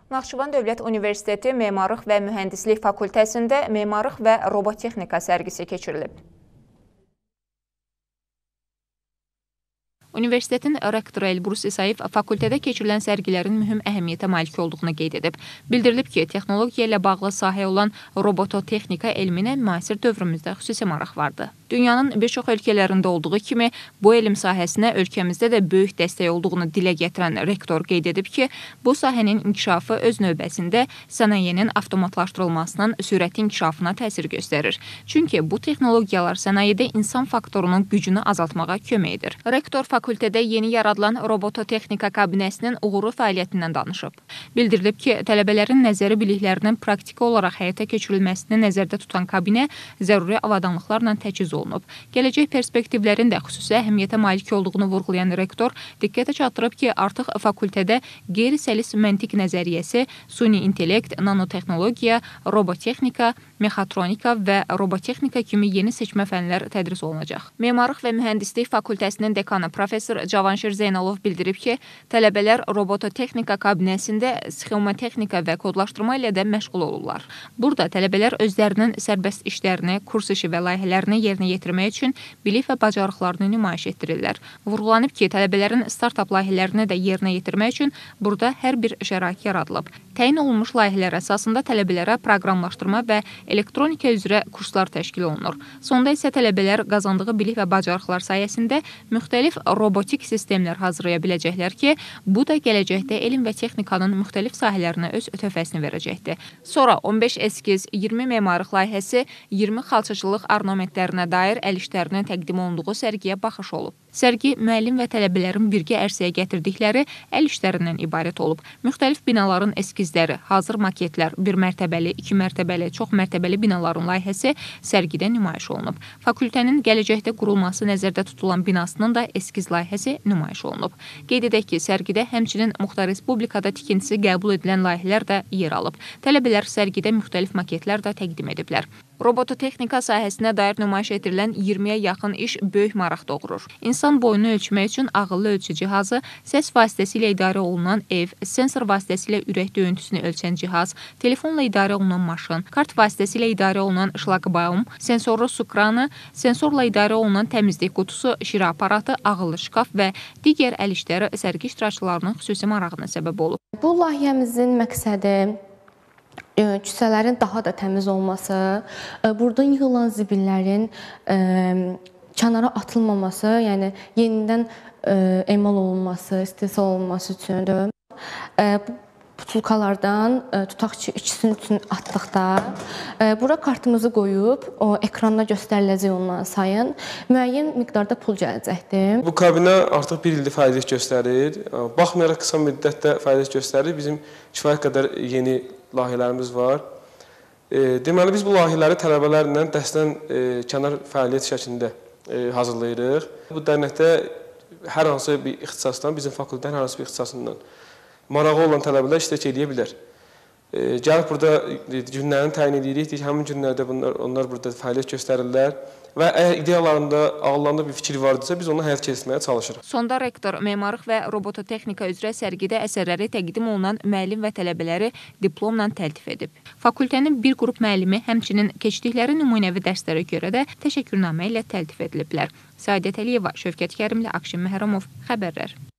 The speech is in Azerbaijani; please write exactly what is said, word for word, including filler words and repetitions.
Naxçıvan Dövlət Universiteti Memarlıq və Mühəndislik Fakültəsində memarlıq və robotexnika sərgisi keçirilib. Universitetin rektoru Elbrus İsayev fakültədə keçirilən sərgilərin mühüm əhəmiyyətə malik olduğunu qeyd edib. Bildirilib ki, texnologiya ilə bağlı sahə olan robototexnika elminə müasir dövrümüzdə xüsusi maraq vardı. Dünyanın bir çox ölkələrində olduğu kimi, bu elm sahəsinə ölkəmizdə də böyük dəstək olduğunu dilə gətirən rektor qeyd edib ki, bu sahənin inkişafı öz növbəsində sənayenin avtomatlaşdırılmasının sürətli inkişafına təsir göstərir. Çünki bu texnologiyalar sənayedə insan faktorunun gücünü azaltmağa kömək edir. Rektor fakültədə yeni yaradılan robototexnika kabinəsinin uğurlu fəaliyyətindən danışıb. Bildirilib ki, tələbələrin nəzəri biliklərinin praktiki olaraq həyata keçirilməsini nəzərdə tutan kabinə zəruri avadanlıqlarla təchiz olunub. Gələcək perspektivlərin də xüsusi əhəmiyyətə malik olduğunu vurğulayan rektor diqqətə çatdırıb ki, artıq fakültədə qeyri-səlis məntiq nəzəriyyəsi, süni intellekt, nanotexnologiya, robotexnika, mexatronika və robotexnika kimi yeni seçmə fənlər tədris olunacaq. Memarlıq və Mühəndislik Fakültəsinin dekanı professor Cavanşir Zeynalov bildirib ki, tələbələr robototexnika kabinəsində sxematexnika və kodlaşdırma ilə də məşğul olurlar. Burada tələbələr özlərinin sərbəst işlərini, kurs işi və layihələrini yerinə yetirmək üçün bilik və bacarıqlarını nümayiş etdirirlər. Vurğulanıb ki, tələbələrin startup layihələrini də yerinə yetirmək üçün burada hər bir şərait yaradılıb. Təyin olunmuş layihələr əsasında tələbələrə proqramlaşdırma və elektronika üzrə kurslar təşkil olunur. Sonda isə tələbələr qazandığı bilik və bacarıqlar sayəsində müxtəlif robotik sistemlər hazırlaya biləcəklər ki, bu da gələcəkdə elm və texnikanın müxtəlif sahələrinə öz töhfəsini verəcəkdir. Sonra on beş eskiz, iyirmi memarlıq layihəsi, iyirmi xalçaçılıq ornamentlərinə dair əl işlərinin təqdim olunduğu sərgiyə baxış olub. Sərgi müəllim və tələbələrin birgə ərsəyə gətirdikləri əl işlərindən ibarət olub. Müxtəlif binaların eskizləri, hazır maketlər, bir mərtəbəli, iki mərtəbəli, çox mərtəbəli binaların layihəsi sərgidə nümayiş olunub. Fakültənin gələcəkdə qurulması nəzərdə tutulan binasının da eskiz layihəsi nümayiş olunub. Qeyd edək ki, sərgidə həmçinin Muxtar Respublikada tikintisi qəbul edilən layihələr də yer alıb. Tələbələr sərgidə müxtəlif maketlər də təqdim ediblər. Robototexnika sahəsinə dair nümayiş etdirilən iyirmiyə yaxın iş böyük maraq doğurur. İnsan boyunu ölçmək üçün ağıllı ölçü cihazı, səs vasitəsilə idarə olunan ev, sensor vasitəsilə ürək döyüntüsünü ölçən cihaz, telefonla idarə olunan maşın, kart vasitəsilə idarə olunan şlaqbaum, sensorlu su kranı, sensorla idarə olunan təmizlik qutusu, şirə aparatı, ağıllı şkaf və digər əl işləri sərgi iştirakçılarının xüsusi marağına səbəb olub. Bu layihəmizin məqsədi küçələrin daha da təmiz olması, buradan yığılan zibillərin kənara atılmaması, yəni yenidən emal olunması, istehsal olunması üçündür. Butulkalardan tutaq ki, ikisini üçün atdıqda bura kartımızı qoyub, o ekranda göstəriləcək onların sayın, müəyyən miqdarda pul gələcəkdir. Bu kabinə artıq bir ildir fəaliyyət göstərir. Baxmayaraq qısa müddətdə fəaliyyət göstərir. Bizim kifayət qədər yeni layihələrimiz var. Deməli, biz bu layihələri tələbələrlə dəstən kənar fəaliyyət şəklində hazırlayırıq. Bu dərnəkdə hər hansı bir ixtisasdan, bizim fakültənin hər hansı bir ixtisasından marağı olan tələbələr iştirak edə bilər. Gəlib burada günlərini təyin edirik, həmin günlərdə bunlar, onlar burada fəaliyyət göstərirlər və əgər ideyalarında, ağıllarında bir fikir vardısa, biz onu həyat keçirməyə çalışırıq. Sonda rektor memarlıq və robototexnika üzrə sərgidə əsərləri təqdim olunan müəllim və tələbələri diplomla təltif edib. Fakültənin bir qrup müəllimi həmçinin keçdikləri nümunəvi dərslərə görə də təşəkkürnamə ilə təltif ediliblər. Səadət Əliyeva, Şövkət Kərimli, Akşin Məhərrəmov, xəbərlər.